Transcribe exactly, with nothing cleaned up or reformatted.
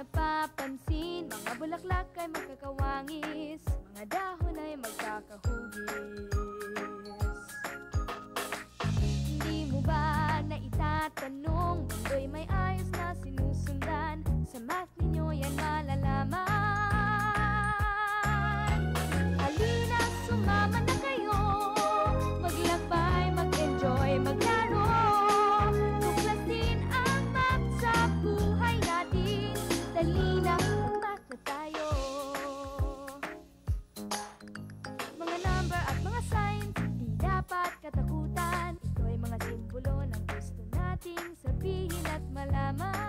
napapansin, mga bulaklak ay magkakawangis, mga dahon ay magkakahugis. Hindi mo ba naitatanong, mundo'y may ayos na sinusundan, sa math ninyo yan malalaman. Halina, sumama na kayo, maglakbay, mag-enjoy, maglaro, tuklasin ang math sa buhay natin. Dali na, mag-math na tayo. Mga number at mga signs, di dapat katakutan. Ito'y mga simbolo ng gusto nating sabihin at malaman.